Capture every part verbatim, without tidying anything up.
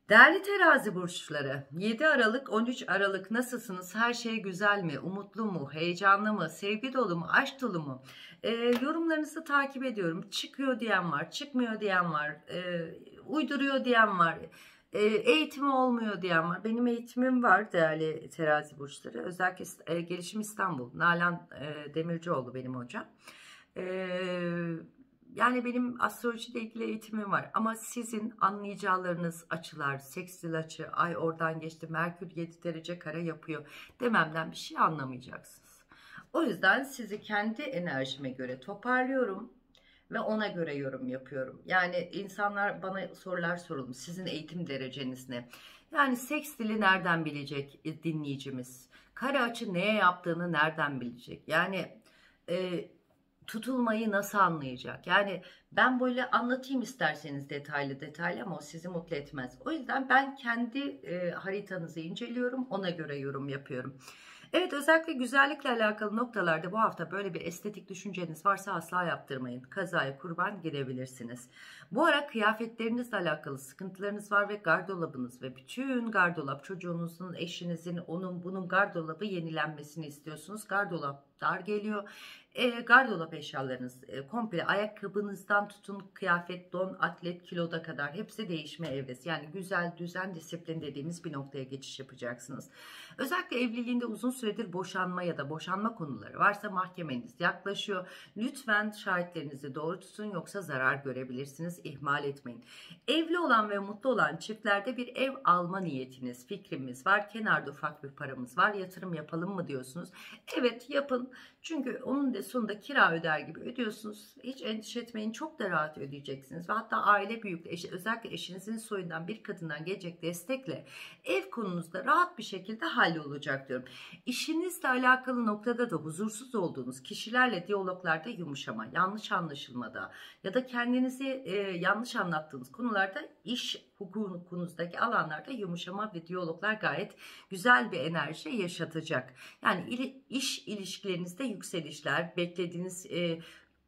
Değerli terazi burçları, yedi Aralık on üç Aralık nasılsınız? Her şey güzel mi? Umutlu mu? Heyecanlı mı? Sevgi dolu mu? Aşk dolu mu? Ee, yorumlarınızı takip ediyorum. Çıkıyor diyen var, çıkmıyor diyen var, e, uyduruyor diyen var, e, eğitimi olmuyor diyen var. Benim eğitimim var değerli terazi burçları. Özellikle e, Gelişim İstanbul. Nalan e, Demircioğlu benim hocam. Eee... Yani benim astrolojiyle ilgili eğitimim var ama sizin anlayacağlarınız açılar, sekstil açı, ay oradan geçti, Merkür yedi derece kare yapıyor dememden bir şey anlamayacaksınız. O yüzden sizi kendi enerjime göre toparlıyorum ve ona göre yorum yapıyorum. Yani insanlar bana sorular sorulmuş, sizin eğitim dereceniz ne? Yani sekstili nereden bilecek dinleyicimiz? Kare açı neye yaptığını nereden bilecek? Yani... E, tutulmayı nasıl anlayacak? Yani ben böyle anlatayım isterseniz detaylı detaylı ama o sizi mutlu etmez. O yüzden ben kendi e, haritanızı inceliyorum, ona göre yorum yapıyorum. Evet, özellikle güzellikle alakalı noktalarda bu hafta böyle bir estetik düşünceniz varsa asla yaptırmayın. Kazaya kurban girebilirsiniz. Bu ara kıyafetlerinizle alakalı sıkıntılarınız var ve gardırobunuz ve bütün gardırop çocuğunuzun, eşinizin, onun bunun gardırobı yenilenmesini istiyorsunuz. Gardırop dar geliyor. E, gardırop eşyalarınız e, komple ayakkabınızdan tutun kıyafet, don, atlet, kiloda kadar hepsi değişme evresi. Yani güzel, düzen, disiplin dediğimiz bir noktaya geçiş yapacaksınız. Özellikle evliliğinde uzun süredir boşanma ya da boşanma konuları varsa mahkemeniz yaklaşıyor. Lütfen şahitlerinizi doğru tutun yoksa zarar görebilirsiniz. İhmal etmeyin. Evli olan ve mutlu olan çiftlerde bir ev alma niyetiniz, fikrimiz var. Kenarda ufak bir paramız var. Yatırım yapalım mı diyorsunuz? Evet, yapın. Çünkü onun da sonunda kira öder gibi ödüyorsunuz. Hiç endişe etmeyin. Çok da rahat ödeyeceksiniz. Ve hatta aile büyükleri, eş, özellikle eşinizin soyundan bir kadından gelecek destekle ev konunuzda rahat bir şekilde hallolacak diyorum. İşinizle alakalı noktada da huzursuz olduğunuz kişilerle diyaloglarda yumuşama, yanlış anlaşılmada ya da kendinizi e, yanlış anlattığınız konularda iş hukukunuzdaki alanlarda yumuşama ve diyaloglar gayet güzel bir enerji yaşatacak. Yani il, iş ilişkilerinizde yükselişler, beklediğiniz e,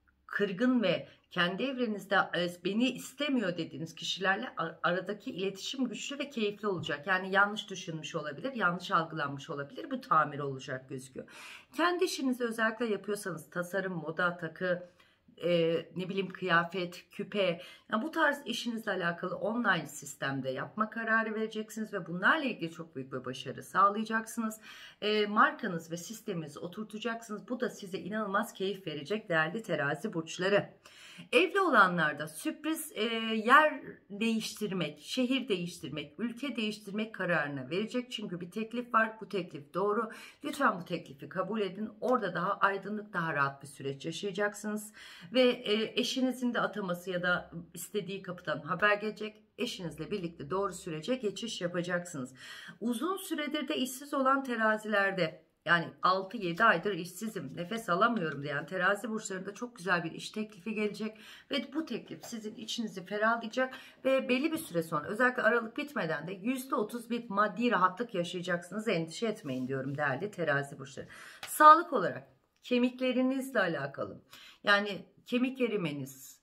kırgın ve kendi evrenizde e, beni istemiyor dediğiniz kişilerle aradaki iletişim güçlü ve keyifli olacak. Yani yanlış düşünmüş olabilir, yanlış algılanmış olabilir. Bu tamir olacak gözüküyor. Kendi işinizi özellikle yapıyorsanız tasarım, moda, takı, e, ne bileyim kıyafet, küpe, yani bu tarz işinizle alakalı online sistemde yapma kararı vereceksiniz ve bunlarla ilgili çok büyük bir başarı sağlayacaksınız. E, markanız ve sisteminizi oturtacaksınız. Bu da size inanılmaz keyif verecek değerli terazi burçları. Evli olanlarda sürpriz e, yer değiştirmek, şehir değiştirmek, ülke değiştirmek kararını verecek. Çünkü bir teklif var. Bu teklif doğru. Lütfen bu teklifi kabul edin. Orada daha aydınlık, daha rahat bir süreç yaşayacaksınız. Ve e, eşinizin de ataması ya da istediği kapıdan haber gelecek. Eşinizle birlikte doğru sürece geçiş yapacaksınız. Uzun süredir de işsiz olan terazilerde, yani altı yedi aydır işsizim, nefes alamıyorum diyen terazi burçlarında çok güzel bir iş teklifi gelecek. Ve bu teklif sizin içinizi ferahlayacak ve belli bir süre sonra, özellikle Aralık bitmeden de yüzde otuz bir maddi rahatlık yaşayacaksınız. Endişe etmeyin diyorum değerli terazi burçları. Sağlık olarak kemiklerinizle alakalı, yani kemik erimeniz,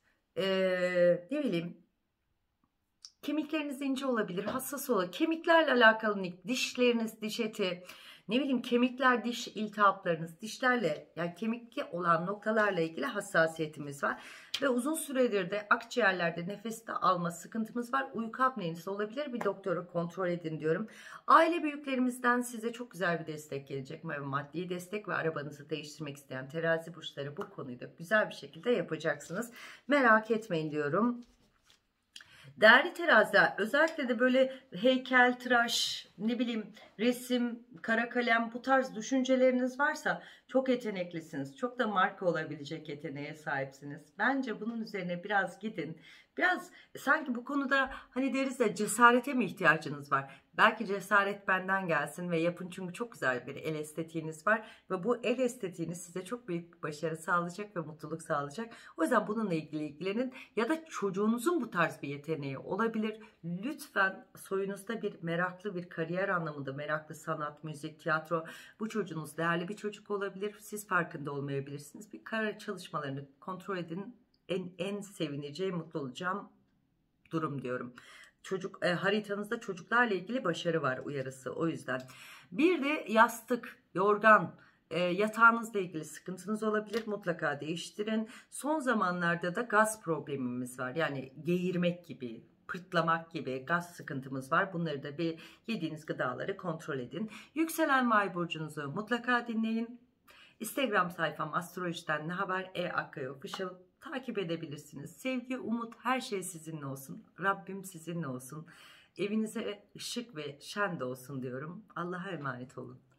ee, ne bileyim, kemikleriniz ince olabilir, hassas olabilir. Kemiklerle alakalı dişleriniz, diş eti, ne bileyim kemikler, diş iltihaplarınız, dişlerle yani kemikli olan noktalarla ilgili hassasiyetimiz var. Ve uzun süredir de akciğerlerde nefes de alma sıkıntımız var. Uyku apneniz olabilir. Bir doktoru kontrol edin diyorum. Aile büyüklerimizden size çok güzel bir destek gelecek. Maddi destek ve arabanızı değiştirmek isteyen terazi burçları bu konuyu da güzel bir şekilde yapacaksınız. Merak etmeyin diyorum. Değerli teraziler, özellikle de böyle heykel, tıraş, ne bileyim resim, kara kalem, bu tarz düşünceleriniz varsa çok yeteneklisiniz. Çok da marka olabilecek yeteneğe sahipsiniz. Bence bunun üzerine biraz gidin. Biraz sanki bu konuda hani deriz ya, cesarete mi ihtiyacınız var? Belki cesaret benden gelsin ve yapın, çünkü çok güzel bir el estetiğiniz var. Ve bu el estetiğiniz size çok büyük bir başarı sağlayacak ve mutluluk sağlayacak. O yüzden bununla ilgili ilgilenin. Ya da çocuğunuzun bu tarz bir yeteneği olabilir. Lütfen soyunuzda bir meraklı, bir kariyer anlamında meraklı sanat, müzik, tiyatro, bu çocuğunuz değerli bir çocuk olabilir. Siz farkında olmayabilirsiniz. Bir kariyer çalışmalarını kontrol edin. En, en sevineceğim, mutlu olacağım durum diyorum. çocuk e, haritanızda çocuklarla ilgili başarı var uyarısı, o yüzden. Bir de yastık, yorgan, e, yatağınızla ilgili sıkıntınız olabilir, mutlaka değiştirin. Son zamanlarda da gaz problemimiz var, yani geğirmek gibi, pırtlamak gibi gaz sıkıntımız var. Bunları da bir, yediğiniz gıdaları kontrol edin. Yükselen ve ay burcunuzu mutlaka dinleyin. Instagram sayfam Astrolojiden Ne Haber E Akkaya Official, takip edebilirsiniz. Sevgi, umut, her şey sizinle olsun. Rabbim sizinle olsun. Evinize ışık ve şen de olsun diyorum. Allah'a emanet olun.